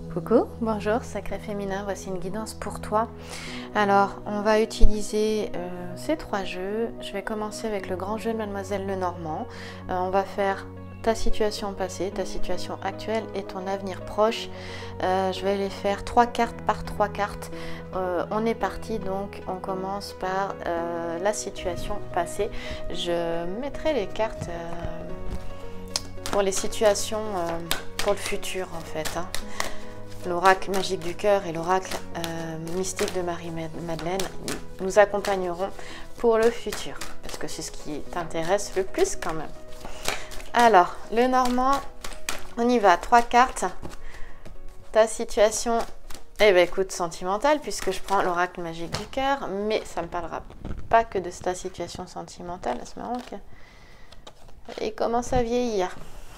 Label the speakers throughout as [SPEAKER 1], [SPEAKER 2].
[SPEAKER 1] Coucou, bonjour, Sacré Féminin, voici une guidance pour toi. Alors, on va utiliser ces trois jeux. Je vais commencer avec le grand jeu de Mademoiselle Lenormand. On va faire ta situation passée, ta situation actuelle et ton avenir proche. Je vais les faire 3 cartes par 3 cartes. On est parti, donc on commence par la situation passée. Je mettrai les cartes pour les situations pour le futur en fait. L'oracle magique du cœur et l'oracle mystique de Marie-Madeleine nous accompagneront pour le futur, parce que c'est ce qui t'intéresse le plus quand même. Alors, le Normand, on y va, 3 cartes. Ta situation, eh bien écoute, sentimentale, puisque je prends l'oracle magique du cœur, mais ça ne me parlera pas que de ta situation sentimentale, c'est marrant que... Il commence à vieillir.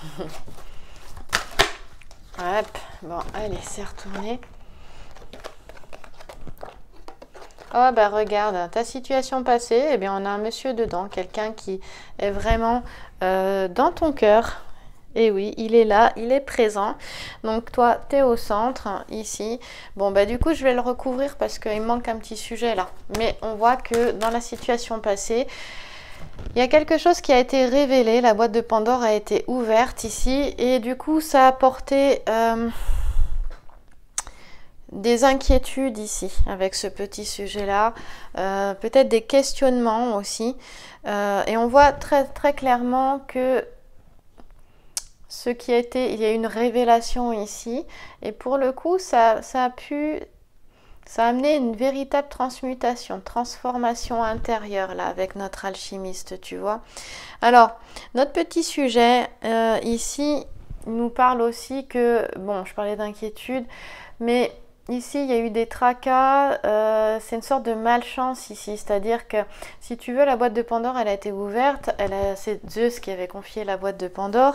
[SPEAKER 1] Hop, bon, allez, c'est retourné. Oh, bah regarde, ta situation passée, eh bien, on a un monsieur dedans, quelqu'un qui est vraiment dans ton cœur. Et oui, il est là, il est présent. Donc, toi, tu es au centre, ici. Bon, bah du coup, je vais le recouvrir parce qu'il me manque un petit sujet là. Mais on voit que dans la situation passée, il y a quelque chose qui a été révélé, la boîte de Pandore a été ouverte ici et du coup ça a apporté des inquiétudes ici avec ce petit sujet là, peut-être des questionnements aussi et on voit très très clairement que ce qui a été, il y a une révélation ici et pour le coup ça a amené une véritable transmutation, transformation intérieure là avec notre alchimiste, tu vois. Alors, notre petit sujet ici nous parle aussi que, bon, je parlais d'inquiétude, mais ici il y a eu des tracas, c'est une sorte de malchance ici, c'est-à-dire que si tu veux, la boîte de Pandore elle a été ouverte, c'est Zeus qui avait confié la boîte de Pandore.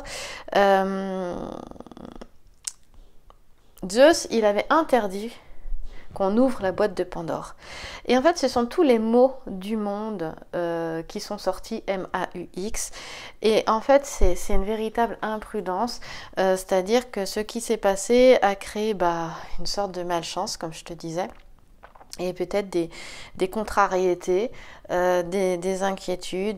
[SPEAKER 1] Zeus, il avait interdit qu'on ouvre la boîte de Pandore. Et en fait, ce sont tous les mots du monde qui sont sortis, M-A-U-X. Et en fait, c'est une véritable imprudence. C'est-à-dire que ce qui s'est passé a créé une sorte de malchance, comme je te disais. Et peut-être des contrariétés, des inquiétudes.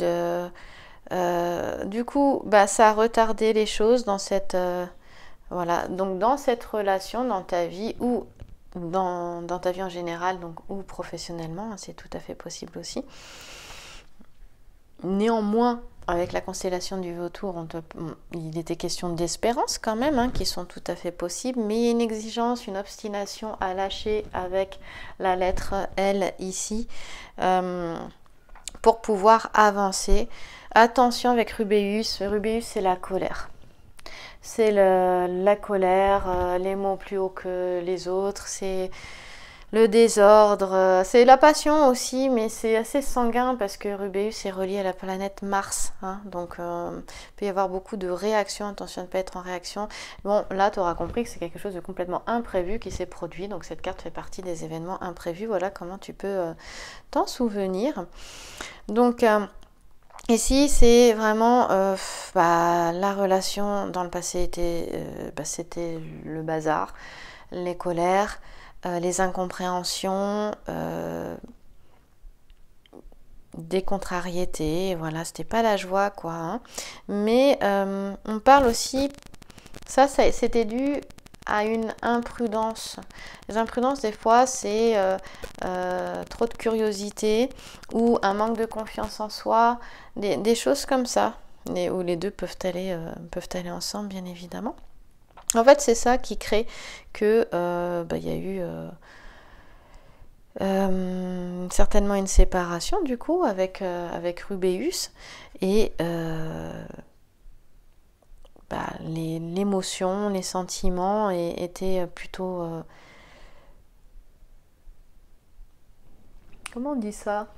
[SPEAKER 1] Du coup, ça a retardé les choses dans cette... voilà, donc dans cette relation, dans ta vie, ou dans ta vie en général, donc, ou professionnellement, c'est tout à fait possible aussi. Néanmoins, avec la constellation du Vautour, il était question d'espérance quand même, qui sont tout à fait possibles, mais il y a une exigence, une obstination à lâcher avec la lettre L ici, pour pouvoir avancer. Attention avec Rubéus, Rubéus c'est la colère. C'est la colère, les mots plus hauts que les autres, c'est le désordre, c'est la passion aussi, mais c'est assez sanguin parce que Rubéus est relié à la planète Mars, donc il peut y avoir beaucoup de réactions, attention de ne pas être en réaction. Bon, là tu auras compris que c'est quelque chose de complètement imprévu qui s'est produit, donc cette carte fait partie des événements imprévus, voilà comment tu peux t'en souvenir. Donc... ici, c'est vraiment la relation dans le passé c'était le bazar, les colères, les incompréhensions, des contrariétés, voilà, c'était pas la joie quoi. Mais on parle aussi, ça c'était dû à une imprudence. Les imprudences, des fois, c'est trop de curiosité ou un manque de confiance en soi, des choses comme ça, où les deux peuvent aller ensemble, bien évidemment. En fait, c'est ça qui crée que y a eu certainement une séparation, du coup, avec Rubéus et... l'émotion, les sentiments étaient plutôt... comment on dit ça?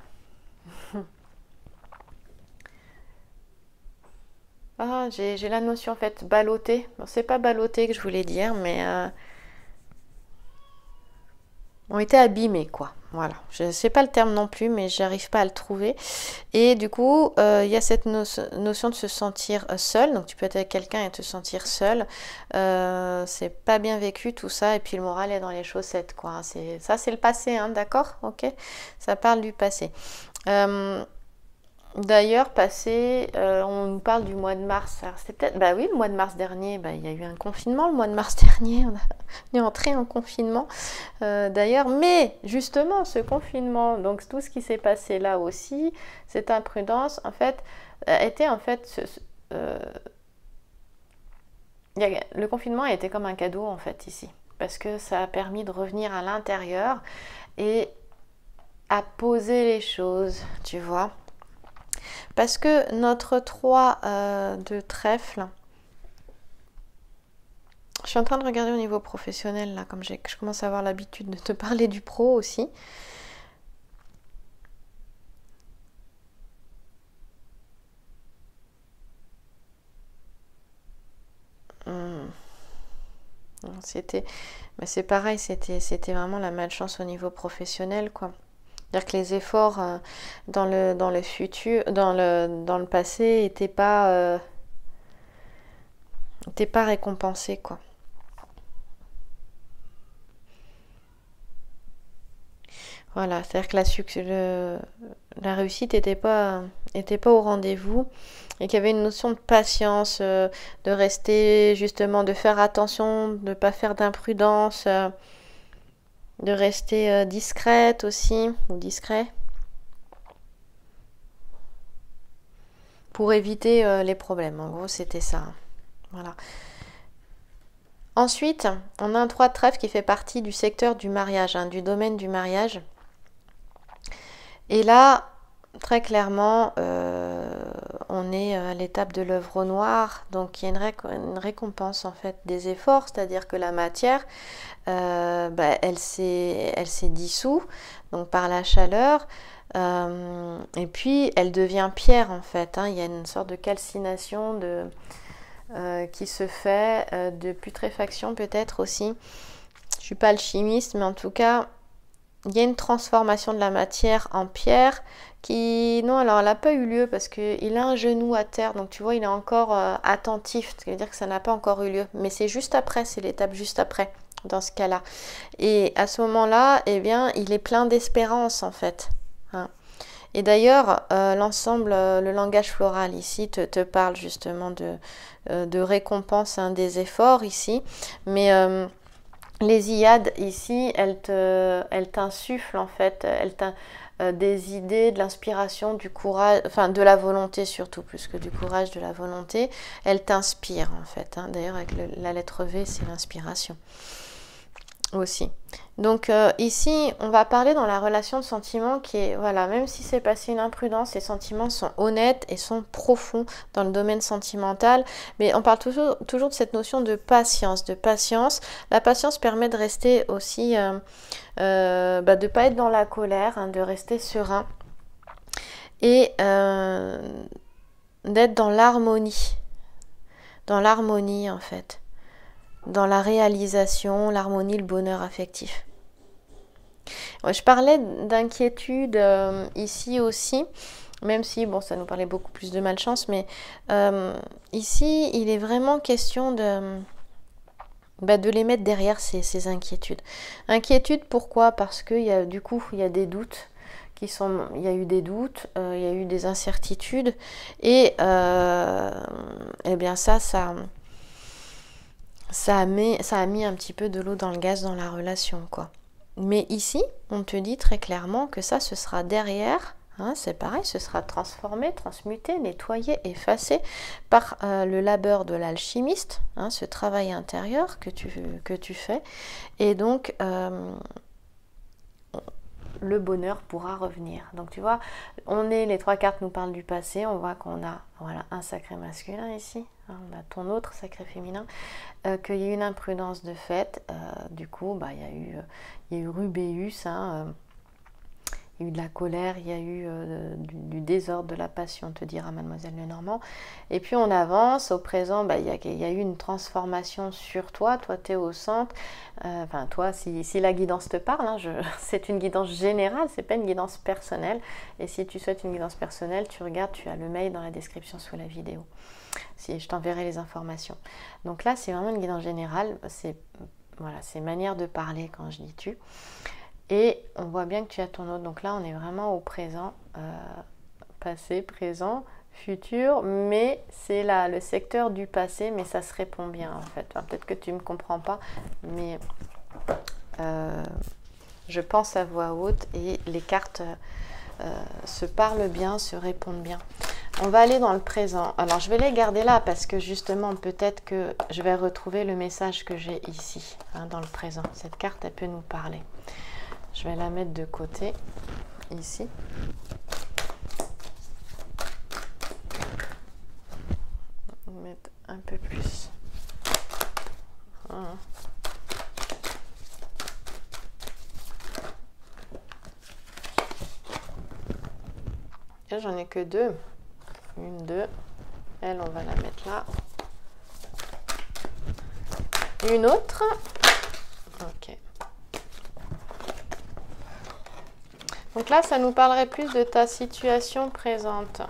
[SPEAKER 1] Ah, j'ai la notion en fait, balloté. Bon, c'est pas balloté que je voulais dire, mais... ont été abîmés, quoi. Voilà, je ne sais pas le terme non plus, mais j'arrive pas à le trouver. Et du coup, il y a cette notion de se sentir seul. Donc, tu peux être avec quelqu'un et te sentir seul. C'est pas bien vécu tout ça. Et puis, le moral est dans les chaussettes, quoi. Ça, c'est le passé, hein, d'accord? Ok, ça parle du passé. D'ailleurs, passé, on nous parle du mois de mars. Alors, c'est peut-être, bah oui, le mois de mars dernier, bah, il y a eu un confinement. Le mois de mars dernier, on est entré en confinement. D'ailleurs, mais justement, ce confinement, donc tout ce qui s'est passé là aussi, cette imprudence, en fait, était en fait, le confinement a été comme un cadeau en fait ici, parce que ça a permis de revenir à l'intérieur et à poser les choses, tu vois. Parce que notre 3 de trèfle, je suis en train de regarder au niveau professionnel, là, comme je commence à avoir l'habitude de te parler du pro aussi. Mais c'est pareil, c'était vraiment la malchance au niveau professionnel, quoi. C'est-à-dire que les efforts dans le futur, dans le passé, n'étaient pas récompensés, quoi. Voilà, c'est-à-dire que la réussite n'était pas au rendez-vous et qu'il y avait une notion de patience, de rester justement, de faire attention, de ne pas faire d'imprudence, de rester discrète aussi, ou discret, pour éviter les problèmes. En gros, c'était ça. Voilà. Ensuite, on a un 3 de trèfle qui fait partie du secteur du mariage, hein, du domaine du mariage. Et là, très clairement, on est à l'étape de l'œuvre noire, donc il y a une récompense en fait des efforts, c'est-à-dire que la matière, elle s'est dissout donc par la chaleur, et puis elle devient pierre en fait, hein. Il y a une sorte de calcination qui se fait, de putréfaction peut-être aussi. Je suis pas alchimiste, mais en tout cas, il y a une transformation de la matière en pierre qui, non, alors elle n'a pas eu lieu parce qu'il a un genou à terre, donc tu vois, il est encore attentif, ce qui veut dire que ça n'a pas encore eu lieu. Mais c'est juste après, c'est l'étape juste après, dans ce cas-là. Et à ce moment-là, eh bien, il est plein d'espérance en fait. Hein. Et d'ailleurs, l'ensemble, le langage floral ici te parle justement de récompense, hein, des efforts ici, mais les Iyades ici, elles t'insufflent en fait, des idées, de l'inspiration, du courage, enfin de la volonté surtout, plus que du courage, de la volonté. Elles t'inspirent en fait, hein. D'ailleurs avec la lettre V, c'est l'inspiration aussi. Donc ici, on va parler dans la relation de sentiments qui est, voilà, même si c'est passé une imprudence, les sentiments sont honnêtes et sont profonds dans le domaine sentimental, mais on parle toujours de cette notion de patience, La patience permet de rester aussi, de ne pas être dans la colère, hein, de rester serein et d'être dans l'harmonie en fait. Dans la réalisation, l'harmonie, le bonheur affectif. Ouais, je parlais d'inquiétude ici aussi, même si, bon, ça nous parlait beaucoup plus de malchance, mais ici, il est vraiment question de les mettre derrière ces inquiétudes. Inquiétude, pourquoi? Parce qu'il y a des doutes. Il y a eu des doutes, il y a eu des incertitudes, et eh bien ça a mis un petit peu de l'eau dans le gaz dans la relation, quoi. Mais ici, on te dit très clairement que ça, ce sera derrière, hein, c'est pareil, ce sera transformé, transmuté, nettoyé, effacé par le labeur de l'alchimiste, hein, ce travail intérieur que tu fais. Et donc, le bonheur pourra revenir. Donc tu vois, les 3 cartes nous parlent du passé, on voit qu'on a, voilà, un sacré masculin ici, hein, on a ton autre sacré féminin, qu'il y a eu une imprudence de fait, du coup, il y a eu Rubéus, hein, il y a eu de la colère, il y a eu du désordre, de la passion, te dira Mademoiselle Lenormand. Et puis on avance, au présent, il y a eu une transformation sur toi, tu es au centre. Enfin, toi, si la guidance te parle, hein, c'est une guidance générale, c'est pas une guidance personnelle. Et si tu souhaites une guidance personnelle, tu regardes, tu as le mail dans la description sous la vidéo. Je t'enverrai les informations. Donc là, c'est vraiment une guidance générale, c'est manière de parler quand je dis tu. Et on voit bien que tu as ton autre. Donc là, on est vraiment au présent, passé, présent, futur. Mais c'est là le secteur du passé, mais ça se répond bien en fait. Enfin, peut-être que tu ne me comprends pas, mais je pense à voix haute et les cartes se parlent bien, se répondent bien. On va aller dans le présent. Alors, je vais les garder là parce que justement, peut-être que je vais retrouver le message que j'ai ici, hein, dans le présent. Cette carte, elle peut nous parler. Je vais la mettre de côté, ici. On va mettre un peu plus. Voilà. J'en ai que deux. Une, deux. Elle, on va la mettre là. Une autre. Ok. Donc là, ça nous parlerait plus de ta situation présente.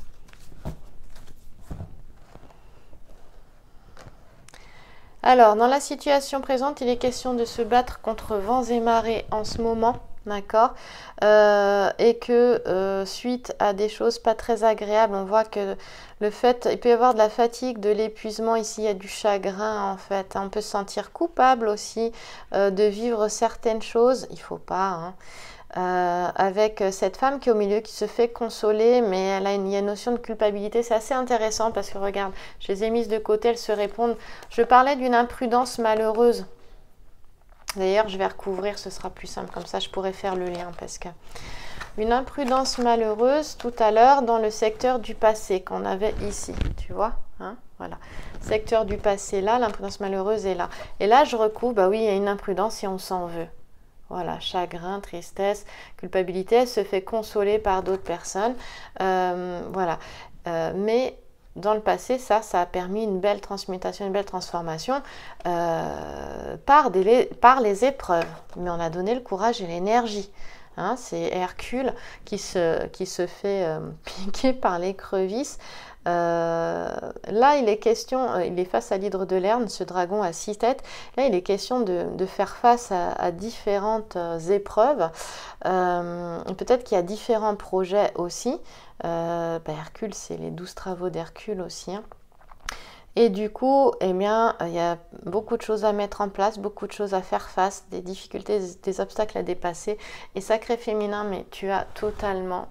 [SPEAKER 1] Alors, dans la situation présente, il est question de se battre contre vents et marées en ce moment, d'accord, et que suite à des choses pas très agréables, on voit que le fait, il peut y avoir de la fatigue, de l'épuisement, ici il y a du chagrin en fait, on peut se sentir coupable aussi de vivre certaines choses, il faut pas, hein. Avec cette femme qui est au milieu, qui se fait consoler, mais il y a une notion de culpabilité. C'est assez intéressant parce que regarde, je les ai mises de côté, elles se répondent. Je parlais d'une imprudence malheureuse. D'ailleurs, je vais recouvrir, ce sera plus simple, comme ça je pourrais faire le lien. Parce que une imprudence malheureuse tout à l'heure dans le secteur du passé qu'on avait ici, tu vois, hein, voilà. Secteur du passé là, l'imprudence malheureuse est là. Et là, je recouvre, bah oui, il y a une imprudence et on s'en veut. Voilà, chagrin, tristesse, culpabilité, elle se fait consoler par d'autres personnes. Voilà. Mais dans le passé, ça a permis une belle transmutation, une belle transformation par les épreuves. Mais on a donné le courage et l'énergie. Hein, c'est Hercule qui se fait piquer par l'écrevisse. Là, il est question, il est face à l'hydre de Lerne, ce dragon à 6 têtes. Là, il est question de faire face à différentes épreuves. Peut-être qu'il y a différents projets aussi. Hercule, c'est les 12 travaux d'Hercule aussi. Hein. Et du coup, eh bien, il y a beaucoup de choses à mettre en place, beaucoup de choses à faire face, des difficultés, des obstacles à dépasser. Et sacré féminin, mais tu as totalement,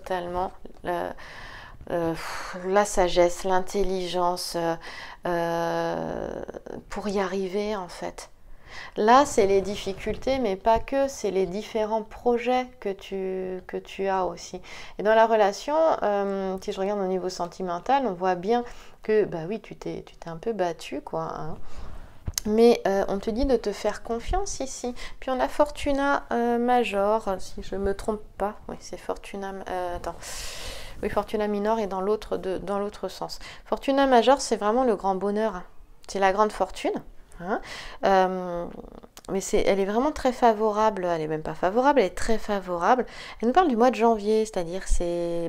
[SPEAKER 1] la sagesse, l'intelligence pour y arriver en fait. Là, c'est les difficultés, mais pas que, c'est les différents projets que tu as aussi. Et dans la relation, si je regarde au niveau sentimental, on voit bien que, bah oui, tu t'es un peu battu, quoi. Hein. Mais on te dit de te faire confiance ici. Puis on a Fortuna Major, si je ne me trompe pas. Oui, c'est Fortuna... attends. Oui, Fortuna Minor est dans l'autre sens. Fortuna Major, c'est vraiment le grand bonheur. C'est la grande fortune. Hein. Mais elle est vraiment très favorable, elle n'est même pas favorable, elle est très favorable. Elle nous parle du mois de janvier, c'est-à-dire c'est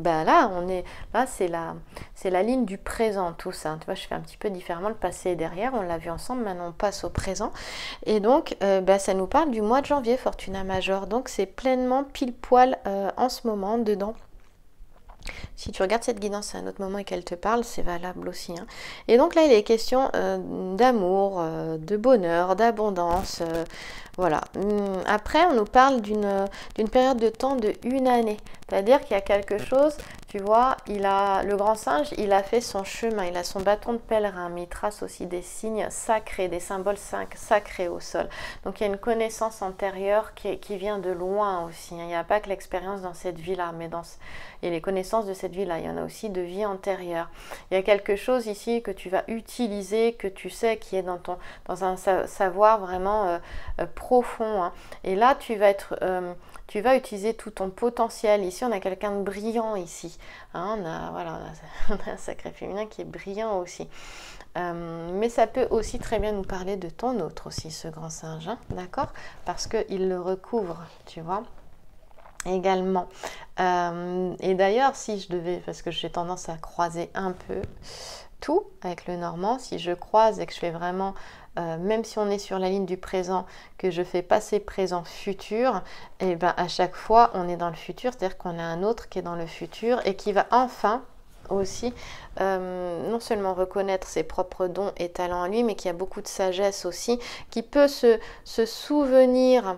[SPEAKER 1] c'est la ligne du présent, tout ça. Tu vois, je fais un petit peu différemment, le passé et derrière, on l'a vu ensemble, maintenant on passe au présent. Et donc, ça nous parle du mois de janvier, Fortuna Major. Donc c'est pleinement pile poil en ce moment dedans. Si tu regardes cette guidance à un autre moment et qu'elle te parle, c'est valable aussi. Hein. Et donc là, il est question d'amour, de bonheur, d'abondance. Voilà. Après, on nous parle d'une période de temps de 1 année. C'est-à-dire qu'il y a quelque chose, tu vois, le grand singe, il a fait son chemin, il a son bâton de pèlerin, mais il trace aussi des signes sacrés, des symboles sacrés au sol. Donc il y a une connaissance antérieure qui vient de loin aussi. Hein. Il n'y a pas que l'expérience dans cette vie-là, mais il y a les connaissances de cette vie-là. Il y en a aussi de vie antérieure. Il y a quelque chose ici que tu vas utiliser, que tu sais, qui est dans un savoir vraiment profond. Hein. Et là, tu tu vas utiliser tout ton potentiel. Ici, on a quelqu'un de brillant ici. Hein, voilà, on a un sacré féminin qui est brillant aussi. Mais ça peut aussi très bien nous parler de ton autre aussi, ce grand singe, hein, d'accord? Parce qu'il le recouvre, tu vois, également. Et d'ailleurs, si je devais, parce que j'ai tendance à croiser un peu tout avec le normand, si je croise et que je fais vraiment, même si on est sur la ligne du présent, que je fais passé, présent, futur, et ben à chaque fois, on est dans le futur, c'est-à-dire qu'on a un autre qui est dans le futur et qui va enfin aussi non seulement reconnaître ses propres dons et talents à lui, mais qui a beaucoup de sagesse aussi, qui peut se souvenir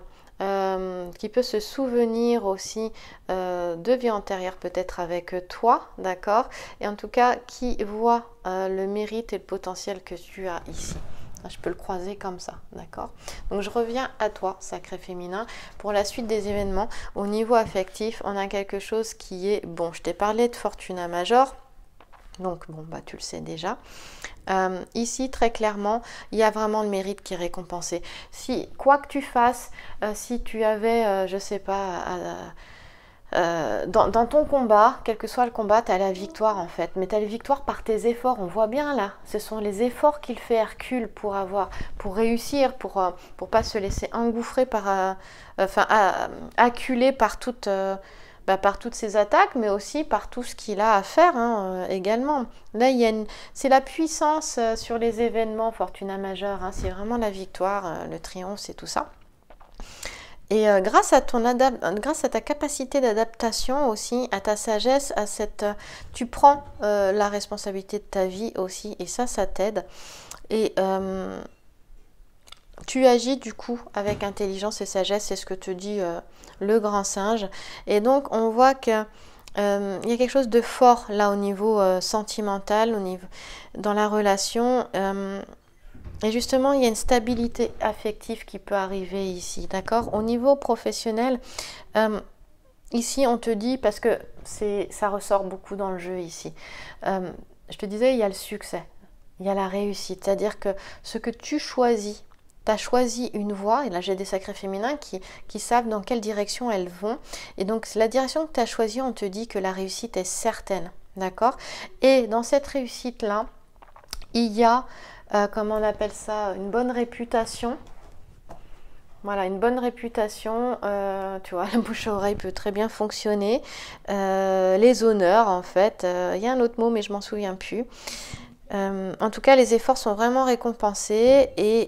[SPEAKER 1] aussi de vie antérieure peut-être avec toi, d'accord, et en tout cas qui voit le mérite et le potentiel que tu as ici. Je peux le croiser comme ça, d'accord? Donc je reviens à toi, sacré féminin, pour la suite des événements. Au niveau affectif, on a quelque chose qui est, bon, je t'ai parlé de Fortuna Major, donc bon, bah tu le sais déjà. Ici, très clairement, il y a vraiment le mérite qui est récompensé. Si, quoi que tu fasses, si tu avais, je sais pas, dans ton combat, quel que soit le combat, tu as la victoire en fait. Mais tu as la victoire par tes efforts. On voit bien là, ce sont les efforts qu'il fait Hercule pour réussir, pour pas se laisser engouffrer acculer par par toutes ces attaques, mais aussi par tout ce qu'il a à faire également. Là, c'est la puissance sur les événements Fortuna Majeure, hein, c'est vraiment la victoire, le triomphe, c'est tout ça. Et grâce à ta capacité d'adaptation aussi, à ta sagesse, tu prends la responsabilité de ta vie aussi, et ça t'aide. Et tu agis du coup avec intelligence et sagesse, c'est ce que te dit le grand singe. Et donc on voit que il y a quelque chose de fort là au niveau sentimental, dans la relation. Et justement, il y a une stabilité affective qui peut arriver ici, d'accord? Au niveau professionnel, ici on te dit, parce que ça ressort beaucoup dans le jeu ici, je te disais, il y a le succès, il y a la réussite, c'est-à-dire que ce que tu choisis, tu as choisi une voie, et là j'ai des sacrés féminins qui savent dans quelle direction elles vont, et donc la direction que tu as choisie, on te dit que la réussite est certaine, d'accord? Et dans cette réussite-là, il y a, comment on appelle ça, une bonne réputation. Voilà, une bonne réputation, tu vois, la bouche à oreille peut très bien fonctionner. Les honneurs, en fait, il y a un autre mot, mais je m'en souviens plus. En tout cas, les efforts sont vraiment récompensés et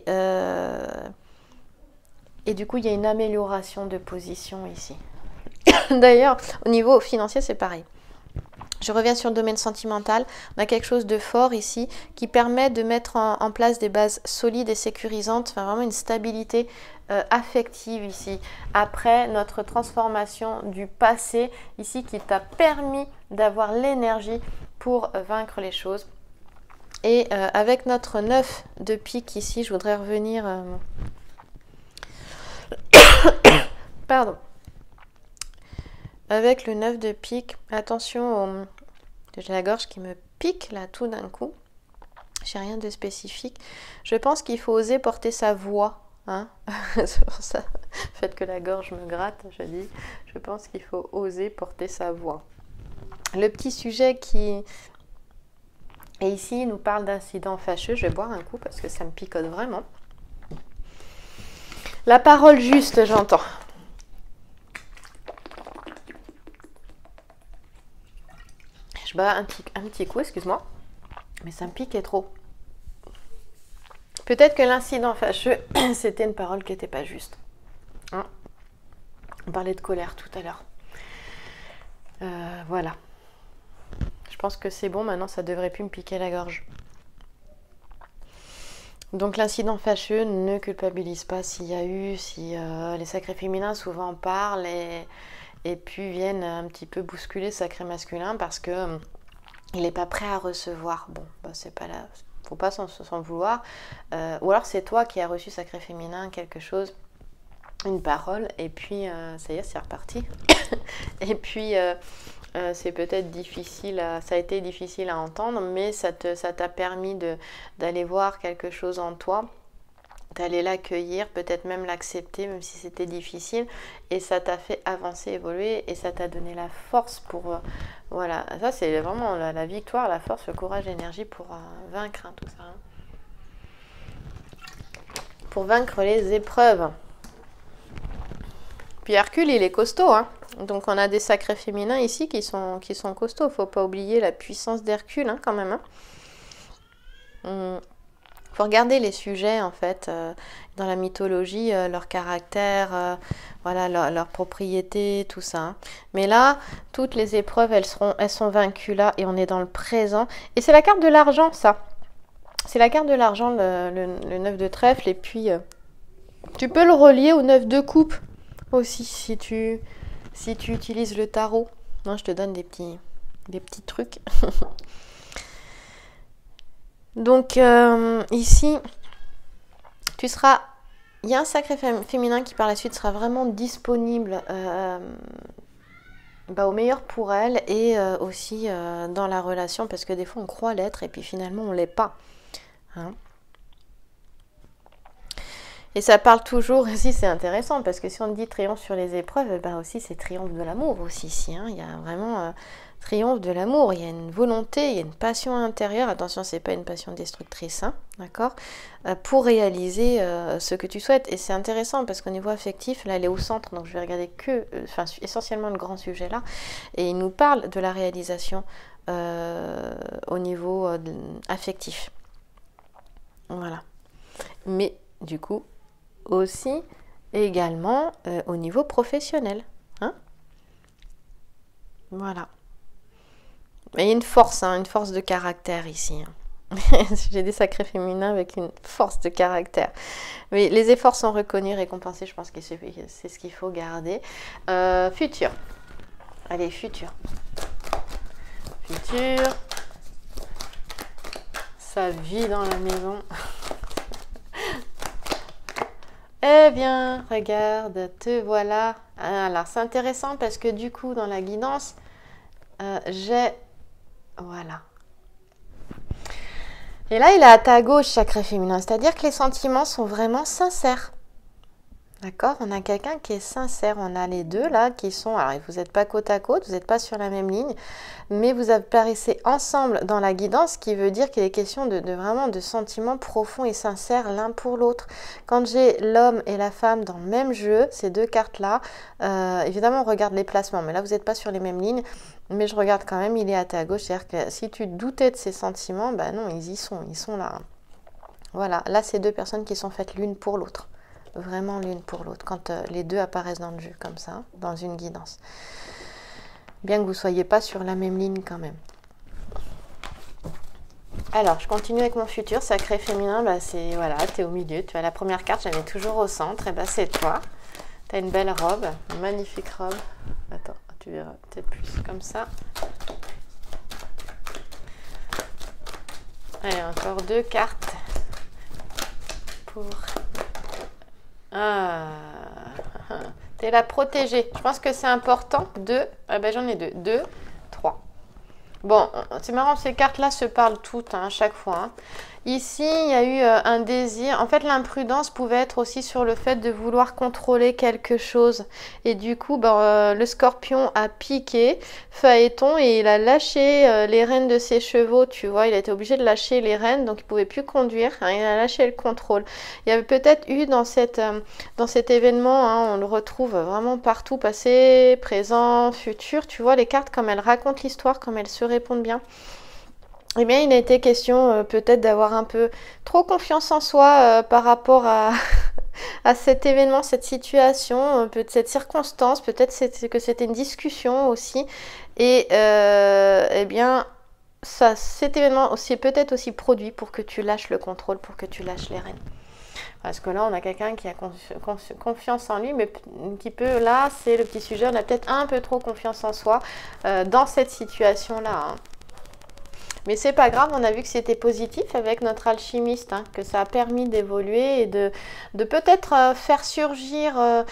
[SPEAKER 1] du coup, il y a une amélioration de position ici. D'ailleurs, au niveau financier, c'est pareil. Je reviens sur le domaine sentimental. On a quelque chose de fort ici qui permet de mettre en place des bases solides et sécurisantes, enfin vraiment une stabilité affective ici. Après notre transformation du passé ici qui t'a permis d'avoir l'énergie pour vaincre les choses. Et avec notre 9 de pique ici, je voudrais revenir... Pardon. Avec le 9 de pique, attention, j'ai la gorge qui me pique là tout d'un coup. J'ai rien de spécifique. Je pense qu'il faut oser porter sa voix. Hein. C'est pour ça, le fait que la gorge me gratte, je pense qu'il faut oser porter sa voix. Le petit sujet qui est ici nous parle d'incidents fâcheux. Je vais boire un coup parce que ça me picote vraiment. La parole juste, j'entends. Je bats un petit coup, excuse-moi, mais ça me piquait trop. Peut-être que l'incident fâcheux, c'était une parole qui n'était pas juste. Hein, on parlait de colère tout à l'heure. Voilà. Je pense que c'est bon, maintenant ça devrait plus me piquer la gorge. Donc l'incident fâcheux, ne culpabilise pas s'il y a eu, si les sacrés féminins souvent parlent et puis viennent un petit peu bousculer le sacré masculin parce que il n'est pas prêt à recevoir. Bon, bah, c'est pas là, faut pas s'en vouloir. Ou alors c'est toi qui as reçu sacré féminin quelque chose, une parole, et puis ça y est, c'est reparti. Et puis c'est peut-être difficile, ça a été difficile à entendre, mais ça t'a permis d'aller voir quelque chose en toi Tu allé l'accueillir, peut-être même l'accepter, même si c'était difficile. Et ça t'a fait avancer, évoluer. Et ça t'a donné la force pour... voilà, ça c'est vraiment la victoire, la force, le courage, l'énergie pour vaincre tout ça. Pour vaincre les épreuves. Puis Hercule, il est costaud. Donc on a des sacrés féminins ici qui sont costauds. Faut pas oublier la puissance d'Hercule quand même. Faut regarder les sujets en fait dans la mythologie, leur caractère, voilà, leur propriété, tout ça. Mais là, toutes les épreuves, elles sont vaincues là et on est dans le présent. Et c'est la carte de l'argent, ça. C'est la carte de l'argent, le 9 de trèfle. Et puis, tu peux le relier au 9 de coupe aussi si tu utilises le tarot. Moi, je te donne des petits trucs. Donc ici, il y a un sacré féminin qui par la suite sera vraiment disponible au meilleur pour elle et aussi dans la relation, parce que des fois on croit l'être et puis finalement on ne l'est pas. Et ça parle toujours, ici c'est intéressant, parce que si on dit triomphe sur les épreuves, aussi c'est triomphe de l'amour aussi ici. Il y a vraiment triomphe de l'amour, il y a une volonté, il y a une passion intérieure, attention c'est pas une passion destructrice, d'accord, pour réaliser ce que tu souhaites. Et c'est intéressant parce qu'au niveau affectif, là elle est au centre, donc je vais regarder essentiellement le grand sujet là, et il nous parle de la réalisation au niveau affectif. Voilà. Mais du coup, aussi également au niveau professionnel. Voilà. Mais il y a une force de caractère ici. J'ai des sacrés féminins avec une force de caractère. Mais les efforts sont reconnus, récompensés. Je pense que c'est ce qu'il faut garder. Futur. Allez, futur. Futur. Ça vit dans la maison. Eh bien, regarde, te voilà. Alors, c'est intéressant parce que du coup, dans la guidance, voilà. Et là, il est à ta gauche, sacré féminin. C'est-à-dire que les sentiments sont vraiment sincères. D'accord? On a quelqu'un qui est sincère. On a les deux là qui sont... Alors, vous n'êtes pas côte à côte, vous n'êtes pas sur la même ligne, mais vous apparaissez ensemble dans la guidance, ce qui veut dire qu'il est question de vraiment de sentiments profonds et sincères l'un pour l'autre. Quand j'ai l'homme et la femme dans le même jeu, ces deux cartes-là, évidemment, on regarde les placements, mais là, vous n'êtes pas sur les mêmes lignes. Mais je regarde quand même, il est à ta gauche. C'est-à-dire que si tu doutais de ces sentiments, non, ils sont là. Voilà, là, c'est deux personnes qui sont faites l'une pour l'autre. Vraiment l'une pour l'autre, quand les deux apparaissent dans le jeu, comme ça, dans une guidance. Bien que vous ne soyez pas sur la même ligne quand même. Alors, je continue avec mon futur, sacré féminin, c'est, voilà, tu es au milieu, tu as la première carte, j'en ai toujours au centre, et c'est toi. Tu as une belle robe, une magnifique robe. Attends, tu verras peut-être plus comme ça. Allez, encore deux cartes pour... t'es la protégée. Je pense que c'est important. J'en ai deux. 2, 3. Bon, c'est marrant, ces cartes-là se parlent toutes à chaque fois. Ici, il y a eu un désir. En fait, l'imprudence pouvait être aussi sur le fait de vouloir contrôler quelque chose. Et du coup, le scorpion a piqué Phaéton et il a lâché les rênes de ses chevaux, tu vois. Il a été obligé de lâcher les rênes, donc il ne pouvait plus conduire. Il a lâché le contrôle. Il y avait peut-être eu dans cet événement, on le retrouve vraiment partout, passé, présent, futur. Tu vois, les cartes, comme elles racontent l'histoire, comme elles se répondent bien. Eh bien, il a été question peut-être d'avoir un peu trop confiance en soi par rapport à cet événement, cette situation, peut-être cette circonstance, peut-être que c'était une discussion aussi. Et eh bien, cet événement est peut-être aussi produit pour que tu lâches le contrôle, pour que tu lâches les rênes. Parce que là, on a quelqu'un qui a confiance en lui, mais qui peut, là, c'est le petit sujet, on a peut-être un peu trop confiance en soi dans cette situation-là. Mais c'est pas grave, on a vu que c'était positif avec notre alchimiste, que ça a permis d'évoluer et de peut-être faire surgir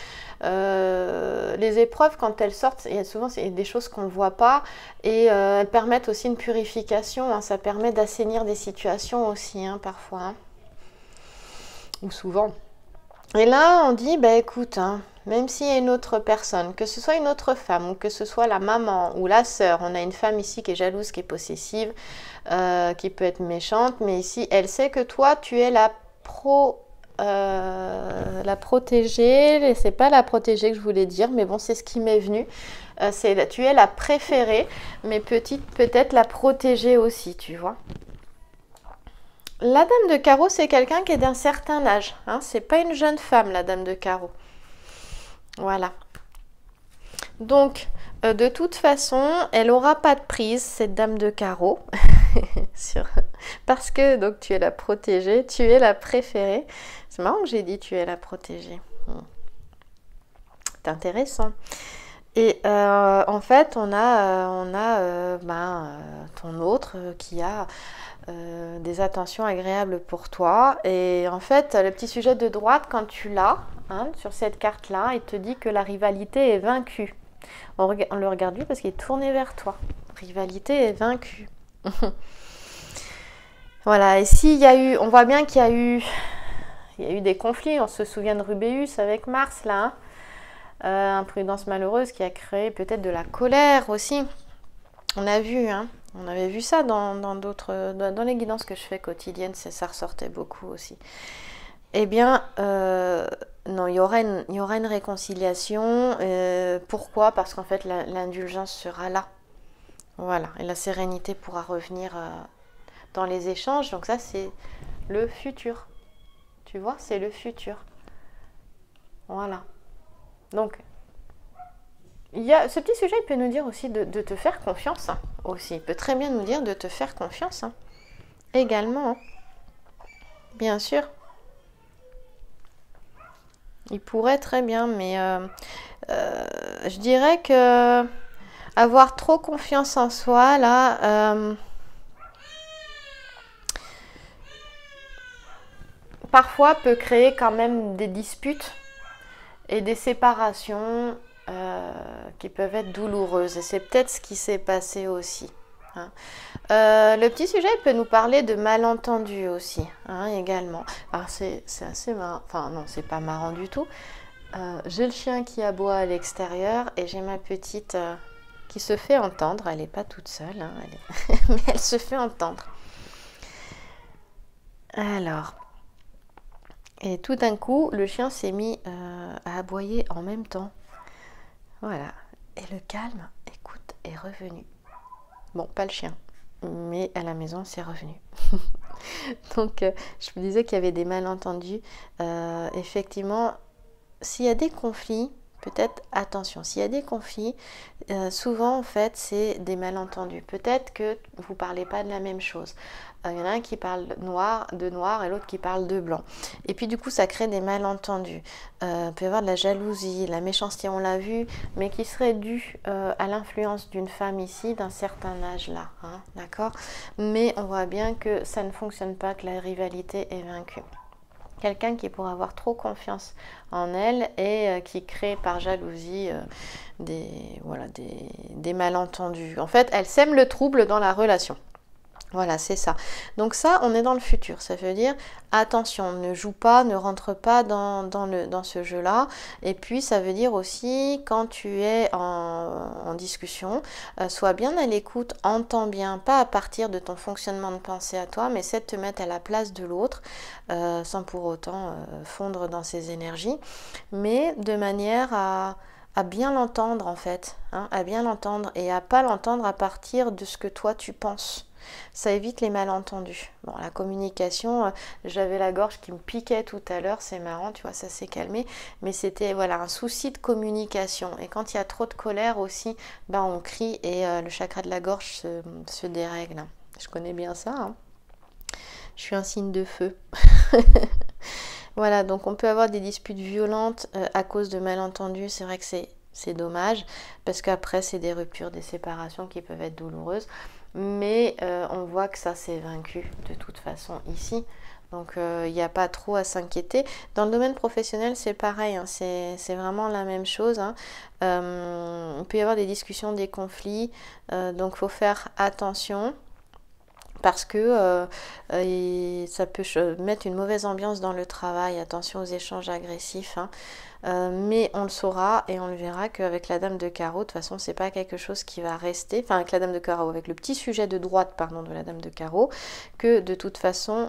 [SPEAKER 1] les épreuves quand elles sortent. Et souvent, c'est des choses qu'on ne voit pas et elles permettent aussi une purification. Ça permet d'assainir des situations aussi, parfois. ou souvent. Et là, on dit, bah écoute, hein, même s'il y a une autre personne, que ce soit une autre femme, ou que ce soit la maman ou la sœur, on a une femme ici qui est jalouse, qui est possessive, qui peut être méchante, mais ici, elle sait que toi, tu es la protégée, c'est pas la protégée que je voulais dire, mais bon, c'est ce qui m'est venu. Tu es la préférée, mais peut-être la protégée aussi, tu vois. La dame de carreau, c'est quelqu'un qui est d'un certain âge. Hein, c'est pas une jeune femme, la dame de carreau. Voilà. Donc, de toute façon, elle n'aura pas de prise, cette dame de carreau. Parce que donc, tu es la protégée, tu es la préférée. C'est marrant que j'ai dit tu es la protégée. C'est intéressant. Et en fait, on a ton autre qui a des attentions agréables pour toi. Et en fait, le petit sujet de droite, quand tu l'as, hein, sur cette carte-là, il te dit que la rivalité est vaincue. On le regarde lui parce qu'il est tourné vers toi. Rivalité est vaincue. Voilà, et s'il y a eu, on voit bien qu'il y a eu des conflits. On se souvient de Rubéus avec Mars, là. Imprudence malheureuse qui a créé peut-être de la colère aussi. On a vu, hein. On avait vu ça dans les guidances que je fais quotidiennes, ça ressortait beaucoup aussi. Eh bien, non, il y aura une réconciliation. Pourquoi? Parce qu'en fait, l'indulgence sera là. Voilà, et la sérénité pourra revenir dans les échanges. Donc ça, c'est le futur. Tu vois, c'est le futur. Voilà. Donc, ce petit sujet, il peut nous dire aussi de te faire confiance. Hein, aussi. Il peut très bien nous dire de te faire confiance. Hein, également. Hein. Bien sûr. Il pourrait très bien, mais je dirais que avoir trop confiance en soi, là, parfois peut créer quand même des disputes et des séparations qui peuvent être douloureuses. Et c'est peut-être ce qui s'est passé aussi. Hein. Le petit sujet peut nous parler de malentendus aussi, hein, également. Alors c'est assez marrant, enfin non, c'est pas marrant du tout. J'ai le chien qui aboie à l'extérieur et j'ai ma petite qui se fait entendre. Elle n'est pas toute seule, hein, mais elle se fait entendre. Alors, et tout d'un coup, le chien s'est mis à aboyer en même temps. Voilà. Et le calme, écoute, est revenu. Bon, pas le chien, mais à la maison, c'est revenu. Donc, je me disais qu'il y avait des malentendus. Effectivement, s'il y a des conflits, peut-être attention. S'il y a des conflits, souvent, en fait, c'est des malentendus. Peut-être que vous ne parlez pas de la même chose. Il y en a un qui parle de noir et l'autre qui parle de blanc. Et puis du coup, ça crée des malentendus. Il peut y avoir de la jalousie, la méchanceté, on l'a vu, mais qui serait due à l'influence d'une femme ici, d'un certain âge là. Hein, d'accord ? Mais on voit bien que ça ne fonctionne pas, que la rivalité est vaincue. Quelqu'un qui pourrait avoir trop confiance en elle et qui crée par jalousie des malentendus. En fait, elle sème le trouble dans la relation. Voilà, c'est ça. Donc ça, on est dans le futur. Ça veut dire, attention, ne joue pas, ne rentre pas dans ce jeu-là. Et puis, ça veut dire aussi, quand tu es en discussion, sois bien à l'écoute, entends bien, pas à partir de ton fonctionnement de pensée à toi, mais c'est de te mettre à la place de l'autre, sans pour autant fondre dans ses énergies, mais de manière à bien l'entendre en fait, hein, à bien l'entendre et à pas l'entendre à partir de ce que toi tu penses. Ça évite les malentendus. Bon, la communication, j'avais la gorge qui me piquait tout à l'heure, c'est marrant, tu vois, ça s'est calmé, mais c'était voilà un souci de communication. Et quand il y a trop de colère aussi, ben on crie et le chakra de la gorge se dérègle. Je connais bien ça. Hein. Je suis un signe de feu. Voilà, donc on peut avoir des disputes violentes à cause de malentendus. C'est vrai que c'est dommage parce qu'après c'est des ruptures, des séparations qui peuvent être douloureuses. Mais on voit que ça s'est vaincu de toute façon ici. Donc il n'y a pas trop à s'inquiéter. Dans le domaine professionnel, c'est pareil, hein, c'est vraiment la même chose. Hein. Il peut y avoir des discussions, des conflits, donc il faut faire attention. parce que ça peut mettre une mauvaise ambiance dans le travail. Attention aux échanges agressifs, hein. Mais on le saura et on le verra qu'avec la dame de carreau, de toute façon, c'est pas quelque chose qui va rester. Enfin, avec la dame de carreau, avec le petit sujet de droite, pardon, de la dame de carreau, que de toute façon,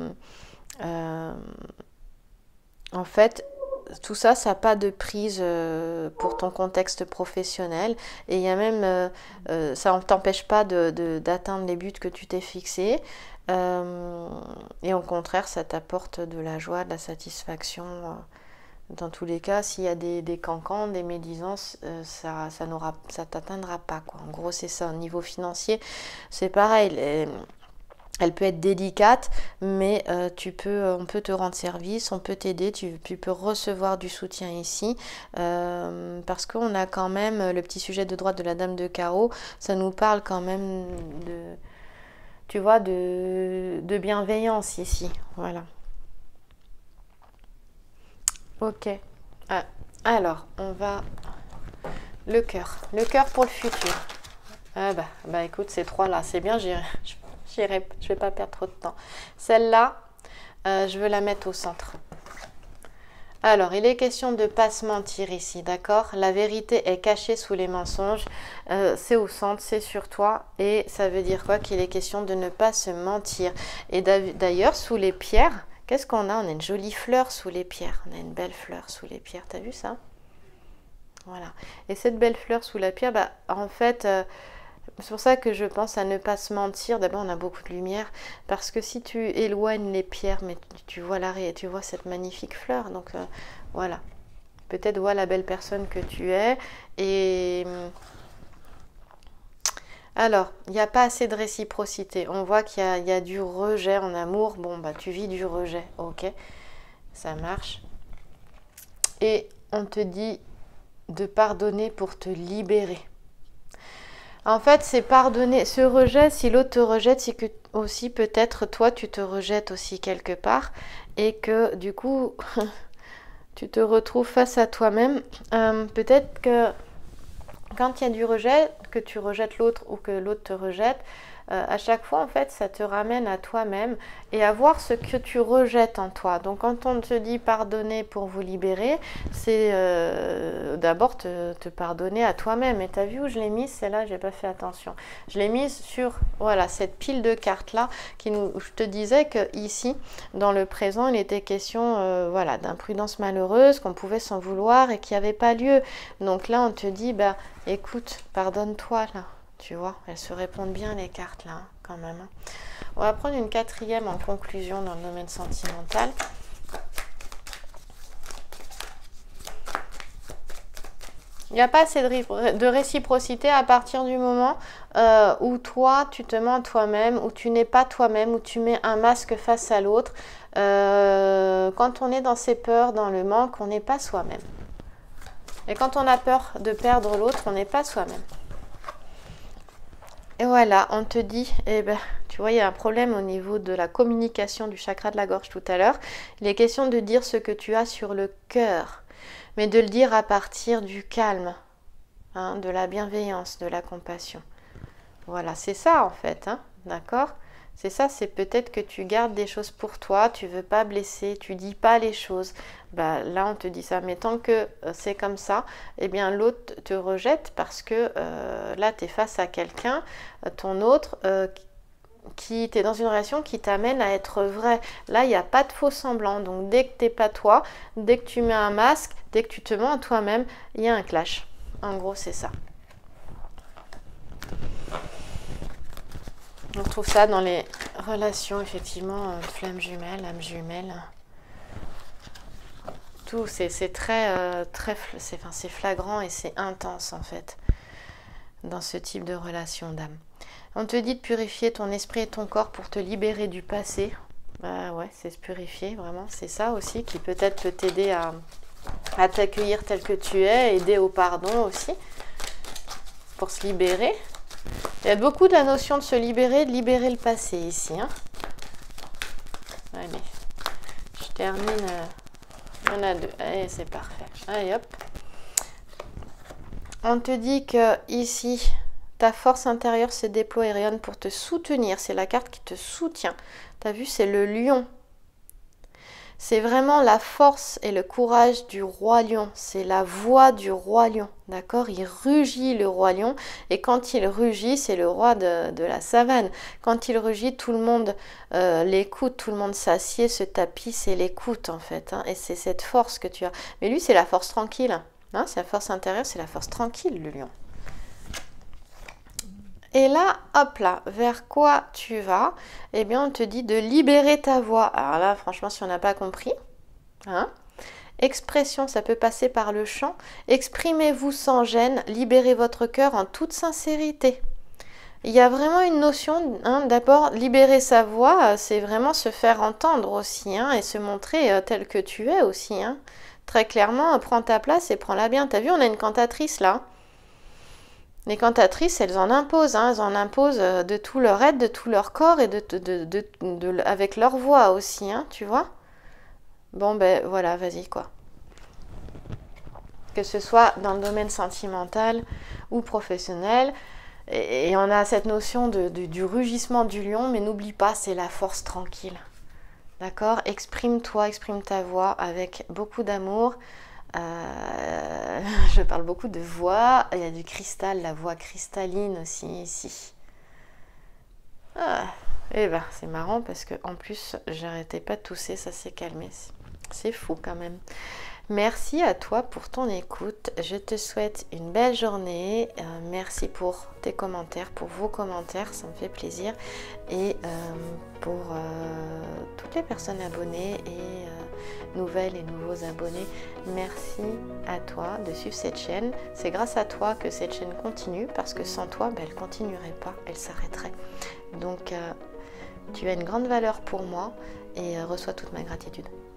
[SPEAKER 1] en fait, tout ça, ça n'a pas de prise pour ton contexte professionnel. Et il y a même, ça ne t'empêche pas d'atteindre les buts que tu t'es fixés. Et au contraire, ça t'apporte de la joie, de la satisfaction. Dans tous les cas, s'il y a des cancans, des médisances, ça t'atteindra pas, quoi. En gros, c'est ça. Au niveau financier, c'est pareil. Elle peut être délicate, mais on peut te rendre service, on peut t'aider, tu peux recevoir du soutien ici, parce qu'on a quand même le petit sujet de droite de la dame de carreau, ça nous parle quand même tu vois, de bienveillance ici, voilà. Ok. Ah, alors, on va... Le cœur pour le futur. Ah bah écoute, ces trois-là, c'est bien, je vais pas perdre trop de temps. Celle-là, je veux la mettre au centre. Alors, il est question de ne pas se mentir ici, d'accord? La vérité est cachée sous les mensonges. C'est au centre, c'est sur toi. Et ça veut dire quoi? Qu'il est question de ne pas se mentir. Et d'ailleurs, sous les pierres, qu'est-ce qu'on a? On a une jolie fleur sous les pierres. On a une belle fleur sous les pierres. T'as vu ça? Voilà. Et cette belle fleur sous la pierre, bah, en fait... c'est pour ça que je pense à ne pas se mentir. D'abord, on a beaucoup de lumière. Parce que si tu éloignes les pierres, mais tu vois cette magnifique fleur. Donc, voilà. Peut-être vois la belle personne que tu es. Et... alors, il n'y a pas assez de réciprocité. On voit qu'il y a du rejet en amour. Bon, bah, tu vis du rejet. Ok, ça marche. Et on te dit de pardonner pour te libérer. En fait, c'est pardonner. Ce rejet, si l'autre te rejette, c'est que aussi peut-être toi, tu te rejettes aussi quelque part. Et que du coup, tu te retrouves face à toi-même. Peut-être que quand il y a du rejet, que tu rejettes l'autre ou que l'autre te rejette, à chaque fois, en fait, ça te ramène à toi-même et à voir ce que tu rejettes en toi. Donc, quand on te dit pardonner pour vous libérer, c'est d'abord te pardonner à toi-même. Et tu as vu où je l'ai mise? Celle-là, j'ai pas fait attention. Je l'ai mise sur, voilà, cette pile de cartes-là où je te disais que ici, dans le présent, il était question, voilà, d'imprudence malheureuse, qu'on pouvait s'en vouloir et qu'il n'y avait pas lieu. Donc là, on te dit, bah, écoute, pardonne-toi, là. Tu vois, elles se répondent bien les cartes là, quand même. On va prendre une quatrième en conclusion dans le domaine sentimental. Il n'y a pas assez de réciprocité à partir du moment où toi, tu te mens toi-même, où tu n'es pas toi-même, où tu mets un masque face à l'autre. Quand on est dans ses peurs, dans le manque, on n'est pas soi-même. Et quand on a peur de perdre l'autre, on n'est pas soi-même. Et voilà, on te dit, eh ben, tu vois, il y a un problème au niveau de la communication du chakra de la gorge tout à l'heure. Il est question de dire ce que tu as sur le cœur, mais de le dire à partir du calme, hein, de la bienveillance, de la compassion. Voilà, c'est ça en fait, hein, d'accord? C'est ça, c'est peut-être que tu gardes des choses pour toi, tu veux pas blesser, tu dis pas les choses. Bah, là, on te dit ça. Mais tant que c'est comme ça, eh bien, l'autre te rejette parce que là, tu es face à quelqu'un, ton autre, qui t'es dans une relation qui t'amène à être vrai. Là, il n'y a pas de faux semblant. Donc, dès que t'es pas toi, dès que tu mets un masque, dès que tu te mens à toi-même, il y a un clash. En gros, c'est ça. On trouve ça dans les relations, effectivement, flamme jumelle, âme jumelle. Tout, c'est c'est flagrant et c'est intense, en fait, dans ce type de relation d'âme. On te dit de purifier ton esprit et ton corps pour te libérer du passé. Bah ouais, c'est se purifier, vraiment. C'est ça aussi qui peut-être peut t'aider à t'accueillir tel que tu es, aider au pardon aussi, pour se libérer. Il y a beaucoup de la notion de se libérer, de libérer le passé ici. Hein. Allez, je termine. Il y en a deux. Allez, c'est parfait. Allez, hop. On te dit que ici, Ta force intérieure se déploie et rayonne pour te soutenir. C'est la carte qui te soutient. Tu as vu, c'est le lion. C'est vraiment la force et le courage du roi lion. C'est la voix du roi lion. D'accord? Il rugit, le roi lion. Et quand il rugit, c'est le roi de la savane. Quand il rugit, tout le monde l'écoute. Tout le monde s'assied, se tapisse et l'écoute en fait. Hein. Et c'est cette force que tu as. Mais lui, c'est la force tranquille. Hein? C'est la force intérieure, c'est la force tranquille, le lion. Et là, hop là, vers quoi tu vas? Eh bien, on te dit de libérer ta voix. Alors là, franchement, si on n'a pas compris, hein? Expression, ça peut passer par le chant. Exprimez-vous sans gêne, libérez votre cœur en toute sincérité. Il y a vraiment une notion, hein, d'abord, libérer sa voix, c'est vraiment se faire entendre aussi, hein, et se montrer tel que tu es aussi. Hein. Très clairement, prends ta place et prends-la bien. T'as vu, on a une cantatrice là. Les cantatrices, elles en imposent, hein, elles en imposent de tout leur être, de tout leur corps et avec leur voix aussi, hein, tu vois. Bon, ben voilà, vas-y, quoi. Que ce soit dans le domaine sentimental ou professionnel, et on a cette notion du rugissement du lion, mais n'oublie pas, c'est la force tranquille. D'accord? Exprime-toi, exprime ta voix avec beaucoup d'amour. Je parle beaucoup de voix. Il y a du cristal, la voix cristalline aussi ici. Et ben c'est marrant parce que en plus j'arrêtais pas de tousser, ça s'est calmé. C'est fou quand même. Merci à toi pour ton écoute. Je te souhaite une belle journée. Merci pour tes commentaires, pour vos commentaires, ça me fait plaisir. Et pour toutes les personnes abonnées et nouvelles et nouveaux abonnés, merci à toi de suivre cette chaîne. C'est grâce à toi que cette chaîne continue, parce que sans toi, elle ne continuerait pas, elle s'arrêterait. Donc tu as une grande valeur pour moi et reçois toute ma gratitude.